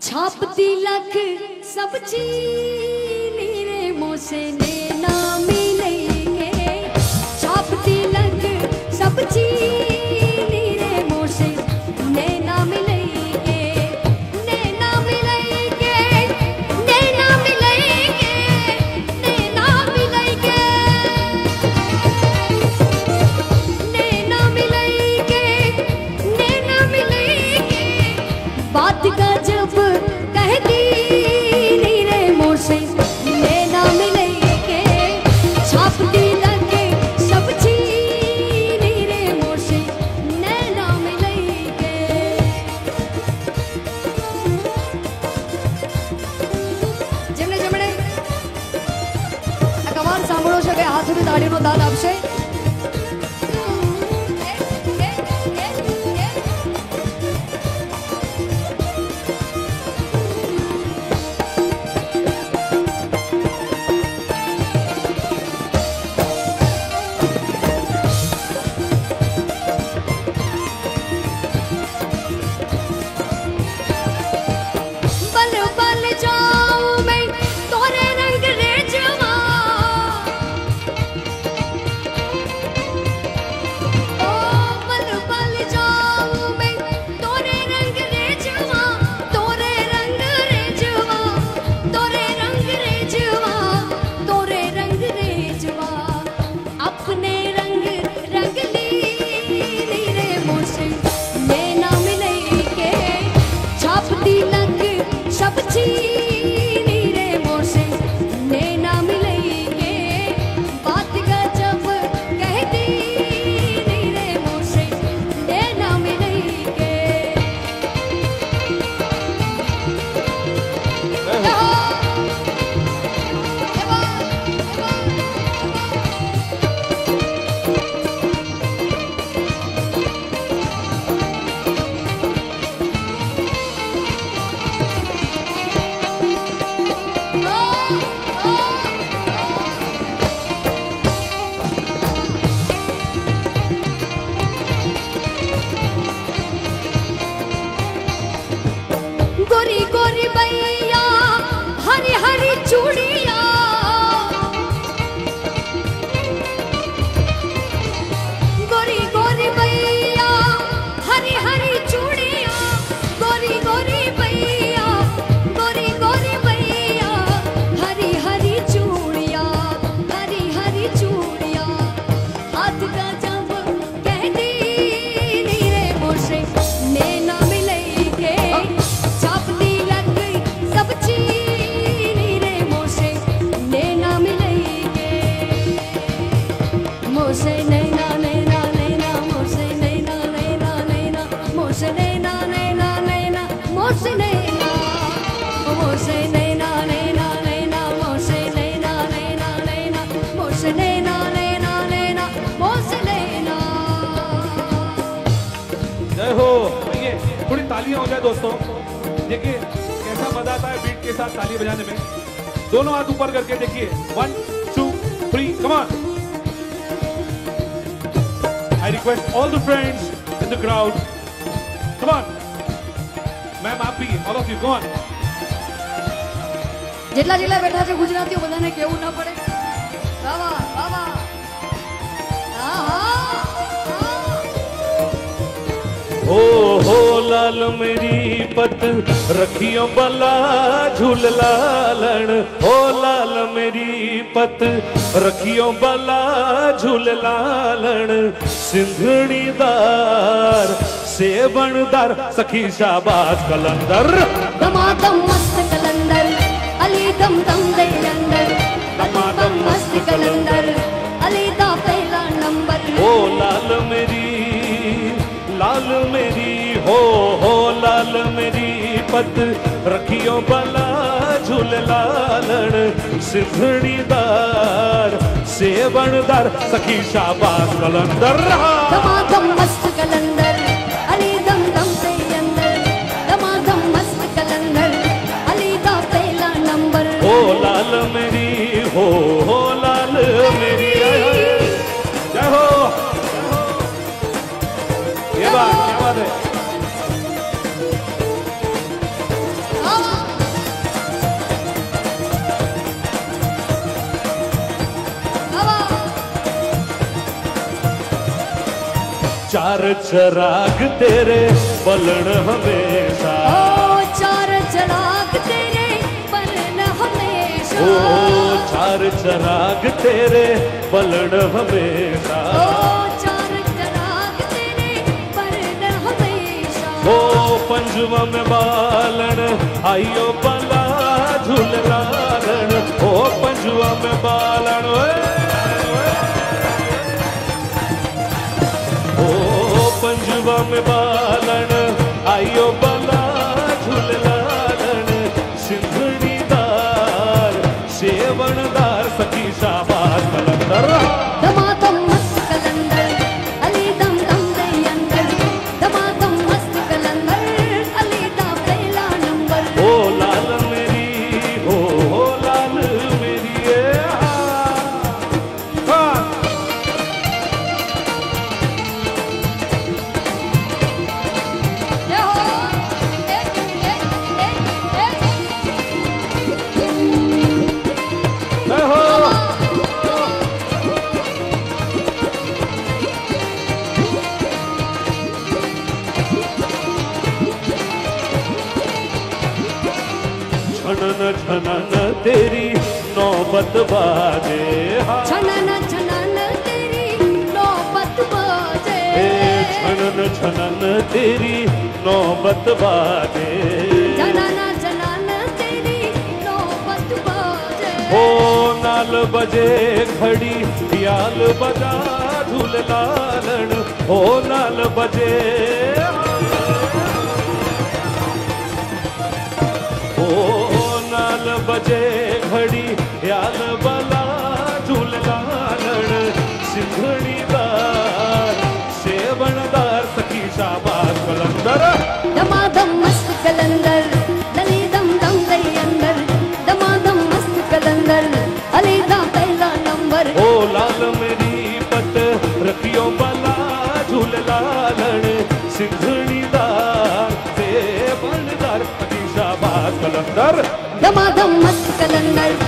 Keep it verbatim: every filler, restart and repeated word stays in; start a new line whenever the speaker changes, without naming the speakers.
छापती लख सब चीनी रे मोसे ने ना मिलेंगे। छापती लख सब चीनी रे मोसे ने ना मिलेंगे। ने ना मिलेंगे, ने ना मिलेंगे, ने ना मिलेंगे, ने ना मिलेंगे, ने ना मिलेंगे। बात का जब कह दी रे मोसे ने ना मिलेंगे। छापती लगे सब चीनी रे मोसे ने ना मिलेंगे। જેમણે જેમણે આ કવાલ સાંભળો છે કે હાથ સુધી તાળીનો દાન આપશે। बल बल जाऊं मैं तोरे रंग रेजवा। ओ बल बल जाऊं मैं तोरे रंग रेजवा। तोरे रंग रेजवा, तोरे रंग रेजवा, तोरे रंग रेजवा। अपने रंग रंग ली रे मोसे ने ना मिलेंगे। छापती लग सब चीनी रे मोसे ने ना मिलेंगे। बात का जब कह दी रे मोसे ने ना मिलेंगे। गोरी गोरी बैया हरी हरी चूड़िया। गोरी गोरी बैया हरी हरी चूड़िया। गोरी गोरी बैया, गोरी गोरी बैया हरी हरी चूड़िया, हरी हरी चूड़िया। हाथ का जब कह दी रे मोसे ने ना मिलेंगे। छापती लग गई सब चीनी रे मोसे ने ना मिलेंगे। मोसे नैना नैना नैना मोसे नैना नैना नैना मोसे नैना नैना नैना मोसे नैना मोसे नैना नैना नैना मोसे नैना नैना नैना मोसे नैना नैना नैना मोसे नैना।
जय हो। आइए थोड़ी तालियां हो जाए दोस्तों। देखिए कैसा मजा आता है बीट के साथ ताली बजाने में। दोनों हाथ ऊपर करके देखिए। One two three come on. I request all the friends in the crowd come on. Ma'am आप भी all of you go on.
જેટલા જેટલા બેઠા છે ગુજરાતીઓ બધાને કેવું ના પડે। વાહ વાહ વાહ વાહ। હા હા
हो हो लाल मेरी पत रखियो बला झूल लालन। हो लाल मेरी पत रखियो बला झूल लालन। सिंधड़ीदार सेवनदार सखी शाबाश कलंदर।
दमादम मस्त कलंदर अली दम दम दे अंदर। दमादम मस्त कलंदर अली दा पहला नंबर।
हो लाल मेरी लाल मेरी हो हो लाल मेरी पत रखियो बला झूल लालन। सिंधड़ीदार सेवनदार सखी शाबाश कलंदर।
दमादम मस्त कलंदर अली दम दम दे अंदर। दमादम मस्त कलंदर अली दा पहला नंबर।
हो लाल मेरी हो हो लाल मेरी। जय हो। ये बात क्या बात है। चार चराग तेरे बलन हमेशा,
ओ चार चराग तेरे बलन हमेशा,
ओ चार चराग तेरे बलन हमेशा,
ओ चार चराग तेरे बलन हमेशा,
ओ पंजवा में बालन आइयो बला झूल लालन, ओ पंजवा में बालन ओ पंजवा में बालन आइयो बला झूल लालन, सिंधड़ीदार सेवनदार सखी शाबाश कलंदर,
दमादम मस्त कलंदर अली दम दम दे अंदर, दमादम मस्त कलंदर अली दा पहला नंबर,
ओ लाल मेरी हो हो लाल मेरी ए हाँ
ये हो ए ए ए ए
ए हो छनन छनन तेरी नौबत बाजे, हाँ
छनन छनन तेरी नौबत बाजे,
ए छनन छनन तेरी नौबत बाजे,
जनन जनन तेरी नौबत बाजे,
ओ नाल बजे घड़ी याल बजा झूल लालन, ओ नाल बजे ओ नाल बजे घड़ी याल बला झूल लालन, सिंधड़ीदार सेवनदार सखी शाबाश कलंदर,
दमादम मस्त कलंदर दली दम दम दे अंदर, दमादम मस्त कलंदर अली दा पहला नंबर,
ओ लाल मेरी पत रखियो बला झूल लालन, सिंधड़ीदार सेवनदार सखी शाबाश कलंदर,
दमादम मस्त कलंदर